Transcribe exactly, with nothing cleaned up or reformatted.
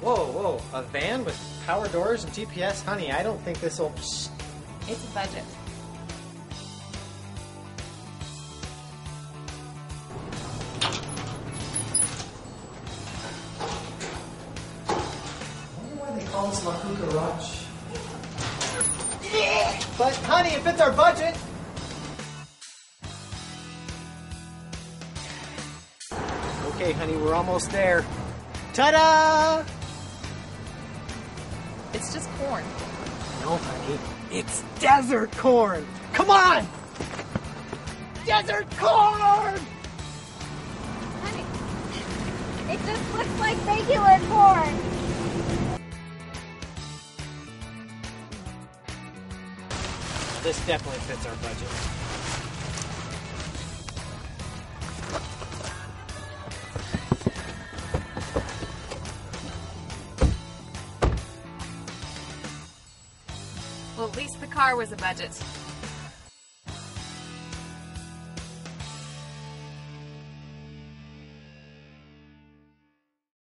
Whoa, whoa, a van with power doors and G P S? Honey, I don't think this will... Shh. It's a budget. I wonder why they call this La Cucaracha. But, honey, it fits our budget. Okay, honey, we're almost there. Ta-da! It's just corn. No, honey, it's desert corn. Come on! Desert corn! Honey, it just looks like regular corn. This definitely fits our budget. Well, at least the car was a budget.